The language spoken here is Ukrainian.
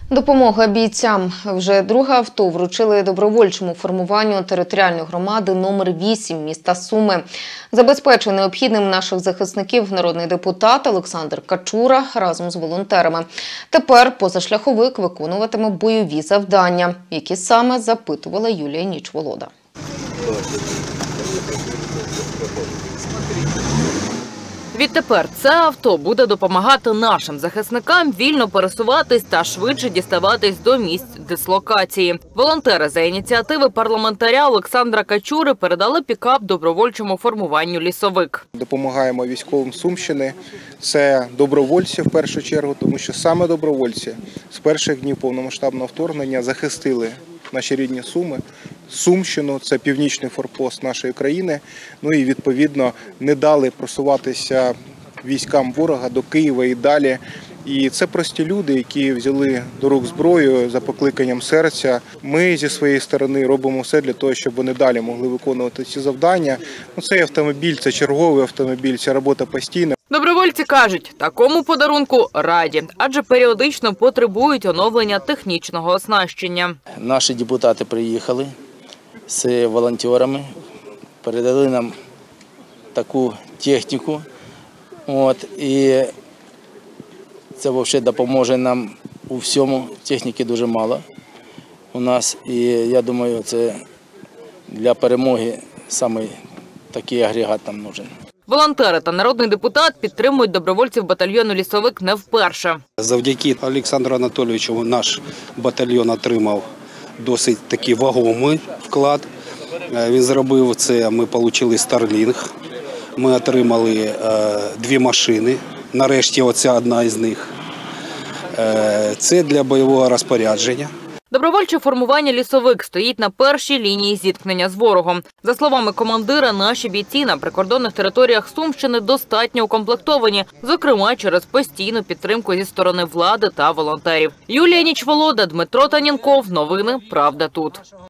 Допомога бійцям. Вже друге авто вручили добровольчому формуванню територіальної громади номер 8 міста Суми. Забезпечує необхідним наших захисників народний депутат Олександр Качура разом з волонтерами. Тепер позашляховик виконуватиме бойові завдання, які саме запитувала Юлія Нічволода. Відтепер це авто буде допомагати нашим захисникам вільно пересуватись та швидше діставатись до місць дислокації. Волонтери за ініціативи парламентаря Олександра Качури передали пікап добровольчому формуванню «Лісовик». Допомагаємо військовим Сумщини. Це добровольці в першу чергу, тому що саме добровольці з перших днів повномасштабного вторгнення захистили наші рідні Суми, Сумщину, це північний форпост нашої країни, ну і відповідно не дали просуватися військам ворога до Києва і далі. І це прості люди, які взяли до рук зброю за покликанням серця. Ми зі своєї сторони робимо все для того, щоб вони далі могли виконувати ці завдання. Цей автомобіль, це черговий автомобіль, ця робота постійна. Добровольці кажуть, такому подарунку раді, адже періодично потребують оновлення технічного оснащення. Наші депутати приїхали з волонтерами, передали нам таку техніку. І це взагалі допоможе нам у всьому. Техніки дуже мало у нас. І я думаю, це для перемоги саме такий агрегат нам потрібен. Волонтери та народний депутат підтримують добровольців батальйону «Лісовик» не вперше. Завдяки Олександру Анатолійовичу наш батальйон отримав досить такий вагомий вклад. Він зробив це, ми отримали Starlink, ми отримали 2 машини, нарешті оця одна із них. Це для бойового розпорядження. Добровольче формування «Лісовик» стоїть на першій лінії зіткнення з ворогом. За словами командира, наші бійці на прикордонних територіях Сумщини достатньо укомплектовані, зокрема через постійну підтримку зі сторони влади та волонтерів. Юлія Нічволода, Дмитро Танінков. Новини «Правда тут».